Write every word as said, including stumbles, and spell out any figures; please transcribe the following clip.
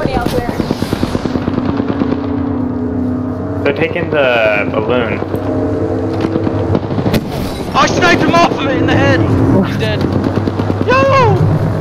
somebody out there. They're taking the balloon. I sniped him off of it!